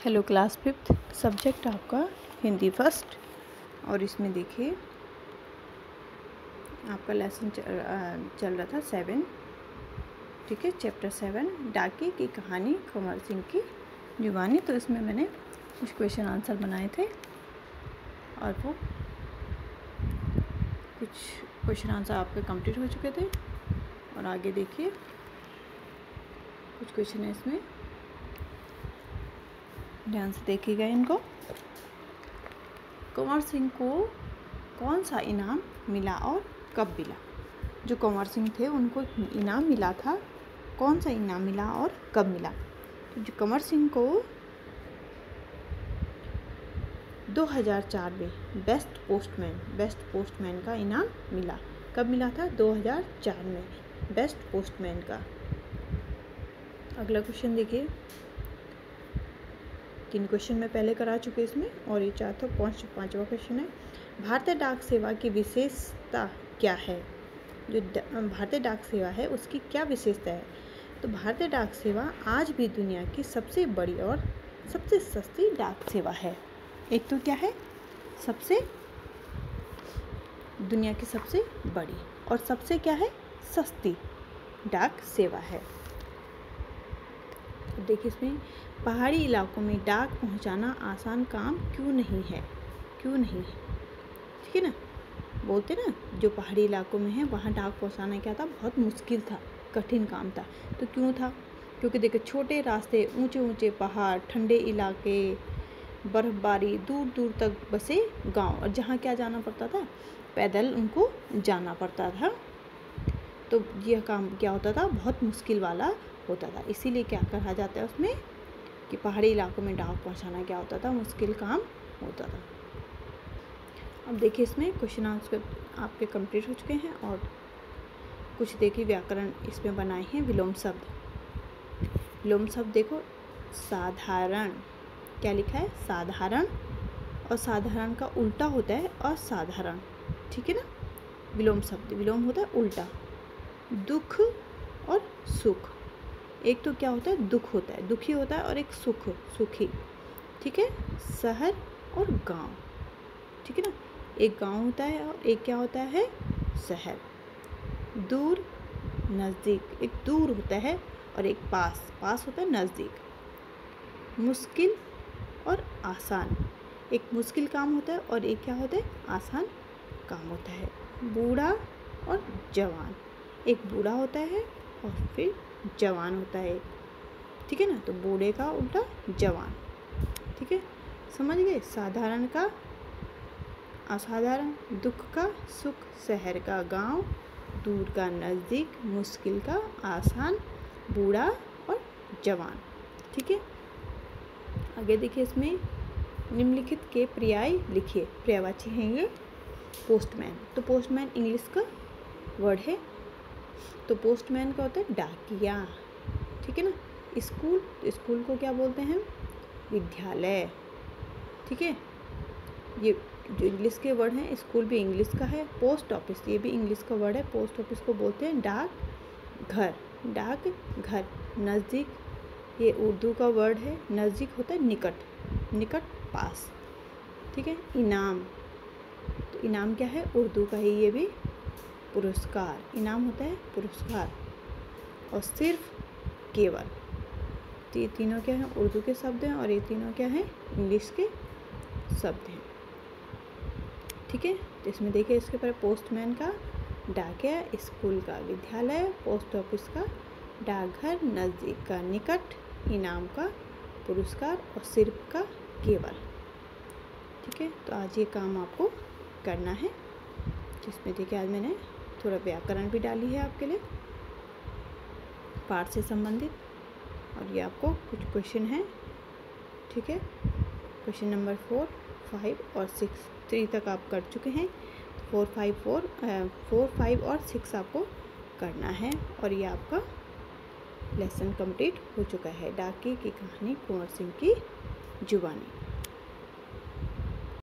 Hello class 5th subject आपका Hindi first. और इसमें देखिए आपका लेसन चल रहा था 7, ठीक है, चैप्टर 7 डाके की कहानी कुंवर सिंह की जुबानी। तो इसमें मैंने कुछ क्वेश्चन आंसर बनाए थे और वो कुछ क्वेश्चन आंसर आपके कंप्लीट हो चुके थे। और आगे देखिए कुछ क्वेश्चन है इसमें, ध्यान से देखिएगा इनको। कुंवर सिंह को कौन सा इनाम मिला और कब मिला? जो कुंवर सिंह थे उनको इनाम मिला था, कौन सा इनाम मिला और कब मिला? तो जो कुंवर सिंह को 2004 में बेस्ट पोस्टमैन का इनाम मिला। कब मिला था? 2004 में बेस्ट पोस्टमैन का। अगला क्वेश्चन देखिए, 3 क्वेश्चन मैं पहले करा चुके इसमें और ये पांचवा क्वेश्चन है। भारतीय डाक सेवा की विशेषता क्या है? जो भारतीय डाक सेवा है उसकी क्या विशेषता है? तो भारतीय डाक सेवा आज भी दुनिया की सबसे बड़ी और सबसे सस्ती डाक सेवा है। एक तो क्या है? दुनिया की सबसे बड़ी और सबसे क्या है? सस्ती डाक सेवा है। देखिए इसमें, पहाड़ी इलाकों में डाक पहुंचाना आसान काम क्यों नहीं है? ठीक है ना, बोलते ना जो पहाड़ी इलाकों में है वहाँ डाक पहुंचाना क्या था? बहुत मुश्किल था, कठिन काम था। तो क्यों था? क्योंकि देखिए छोटे रास्ते, ऊंचे ऊंचे पहाड़, ठंडे इलाके, बर्फबारी, दूर दूर तक बसे गांव, और जहाँ क्या जाना पड़ता था? पैदल उनको जाना पड़ता था। तो यह काम क्या होता था? बहुत मुश्किल वाला होता था। इसीलिए क्या कहा जाता है उसमें कि पहाड़ी इलाकों में डाक पहुंचाना क्या होता था? मुश्किल काम होता था। अब देखिए इसमें क्वेश्चन आंसर आपके कंप्लीट हो चुके हैं और कुछ देखिए व्याकरण इसमें बनाए हैं। विलोम शब्द देखो, साधारण, क्या लिखा है? साधारण। और साधारण का उल्टा होता है असाधारण, ठीक है ना। विलोम होता है उल्टा। दुख और सुख, एक तो क्या होता है? दुख होता है, दुखी होता है, और एक सुखी, ठीक है। शहर और गांव, ठीक है ना, एक गांव होता है और एक क्या होता है? शहर। दूर नज़दीक, एक दूर होता है और एक पास होता है, नज़दीक। मुश्किल और आसान, एक मुश्किल काम होता है और एक क्या होता है? आसान काम होता है। बूढ़ा और जवान, एक बूढ़ा होता है और फिर जवान होता है, ठीक है ना। तो बूढ़े का उल्टा जवान, ठीक है, समझ गए। साधारण का असाधारण, दुख का सुख, शहर का गांव, दूर का नज़दीक, मुश्किल का आसान, बूढ़ा और जवान, ठीक है। आगे देखिए इसमें निम्नलिखित के पर्याय लिखिए। पर्यायवाची हैं ये पोस्टमैन। तो पोस्टमैन इंग्लिश का वर्ड है। तो पोस्टमैन का होता है डाकिया, ठीक है ना। स्कूल को क्या बोलते हैं? विद्यालय, ठीक है। ये जो इंग्लिश के वर्ड हैं, स्कूल भी इंग्लिश का है। पोस्ट ऑफिस, ये भी इंग्लिश का वर्ड है। पोस्ट ऑफिस को बोलते हैं डाक घर। नज़दीक, ये उर्दू का वर्ड है। नज़दीक होता है निकट, पास, ठीक है। इनाम, तो इनाम क्या है? उर्दू का ही ये भी, पुरस्कार। इनाम होता है पुरस्कार। और सिर्फ, केवल, तो ये तीनों क्या हैं? उर्दू के शब्द हैं और ये तीनों क्या हैं? इंग्लिश के शब्द हैं, ठीक है। तो इसमें देखिए इसके पर पोस्टमैन का डाकिया, स्कूल का विद्यालय, पोस्ट ऑफिस का डाकघर, नज़दीक का निकट, इनाम का पुरस्कार और सिर्फ का केवल, ठीक है। तो आज ये काम आपको करना है, जिसमें देखिए आज मैंने थोड़ा व्याकरण भी डाली है आपके लिए, पाठ से संबंधित। और ये आपको कुछ क्वेश्चन हैं, ठीक है। क्वेश्चन नंबर 4, 5 और 6, 3 तक आप कर चुके हैं। 4, 5 और 6 आपको करना है और ये आपका लेसन कंप्लीट हो चुका है। डाके की कहानी कुंवर सिंह की जुबानी।